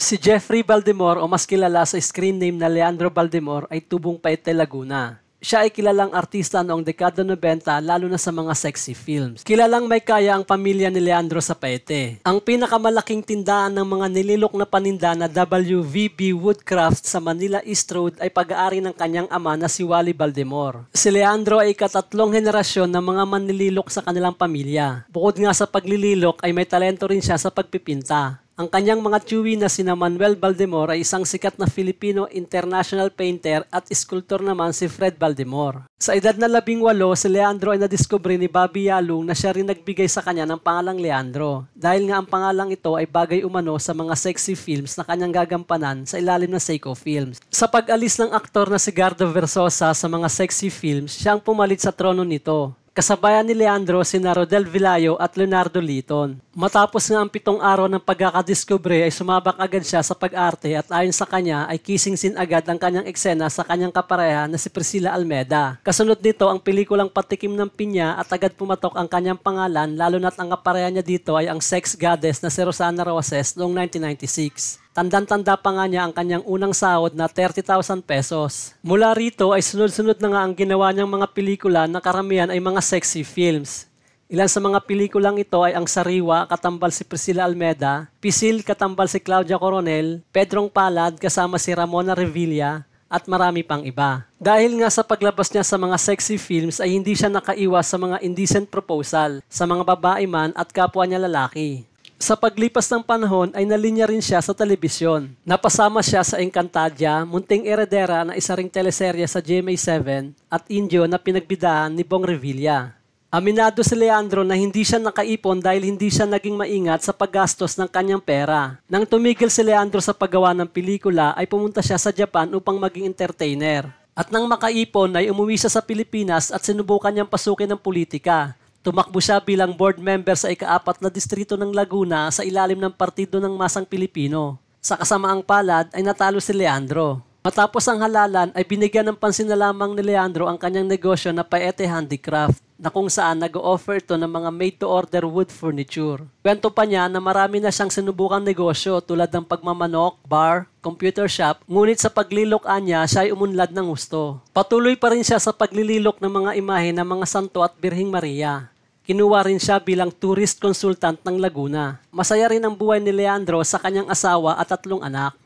Si Jeffrey Baldemor o mas kilala sa screen name na Leandro Baldemor ay tubong Paete, Laguna. Siya ay kilalang artista noong dekada 90 lalo na sa mga sexy films. Kilalang may kaya ang pamilya ni Leandro sa Paete. Ang pinakamalaking tindahan ng mga nililok na paninda na WVB Woodcraft sa Manila East Road ay pag-aari ng kanyang ama na si Wally Baldemor. Si Leandro ay ikatlong henerasyon ng mga manlililok sa kanilang pamilya. Bukod nga sa paglililok ay may talento rin siya sa pagpipinta. Ang kanyang mga tiyuwi na sina Manuel Baldemor ay isang sikat na Filipino international painter at sculptor naman si Fred Baldemor. Sa edad na 18, si Leandro ay nadiskubre ni Bobby Yalung na siya rin nagbigay sa kanya ng pangalang Leandro. Dahil nga ang pangalang ito ay bagay umano sa mga sexy films na kanyang gagampanan sa ilalim ng Seiko Films. Sa pag-alis ng aktor na si Gardo Versosa sa mga sexy films, siya ang pumalit sa trono nito. Kasabayan ni Leandro sina Rodel Villayo at Leonardo Liton. Matapos nga ang 7 araw ng pagkakadiskubre ay sumabak agad siya sa pag-arte at ayon sa kanya ay kissing scene agad ang kanyang eksena sa kanyang kapareha na si Priscilla Almeda. Kasunod nito ang pelikulang Patikim ng Pinya at agad pumatok ang kanyang pangalan lalo na't ang kapareha niya dito ay ang sex goddess na si Rosana Roses noong 1996. Tandang-tanda pa nga niya ang kanyang unang sahod na 30,000 pesos. Mula rito ay sunod-sunod na nga ang ginawa niyang mga pelikula na karamihan ay mga sexy films. Ilan sa mga pelikulang ito ay ang Sariwa, katambal si Priscilla Almeda, Pisil, katambal si Claudia Coronel, Pedrong Palad, kasama si Ramona Revilla, at marami pang iba. Dahil nga sa paglabas niya sa mga sexy films ay hindi siya nakaiwas sa mga indecent proposal sa mga babae man at kapwa niya lalaki. Sa paglipas ng panahon ay nalinya rin siya sa telebisyon. Napasama siya sa Encantadia, Munting Heredera na isa ring teleserye sa GMA7 at Indio na pinagbidahan ni Bong Revilla. Aminado si Leandro na hindi siya nakaipon dahil hindi siya naging maingat sa paggastos ng kanyang pera. Nang tumigil si Leandro sa paggawa ng pelikula ay pumunta siya sa Japan upang maging entertainer. At nang makaipon ay umuwi siya sa Pilipinas at sinubukan niyang pasukin ng politika. Tumakbo siya bilang board member sa ika-4 na distrito ng Laguna sa ilalim ng Partido ng Masang Pilipino. Sa kasamaang palad ay natalo si Leandro. Matapos ang halalan ay binigyan ng pansin na lamang ni Leandro ang kanyang negosyo na Paete Handicraft na kung saan nag-o-offer ito ng mga made-to-order wood furniture. Kwento pa niya na marami na siyang sinubukang negosyo tulad ng pagmamanok, bar, computer shop, ngunit sa paglilok-an niya siya ay umunlad ng gusto. Patuloy pa rin siya sa paglililok ng mga imahe ng mga santo at Birheng Maria. Kinuha rin siya bilang tourist consultant ng Laguna. Masaya rin ang buhay ni Leandro sa kanyang asawa at 3 anak.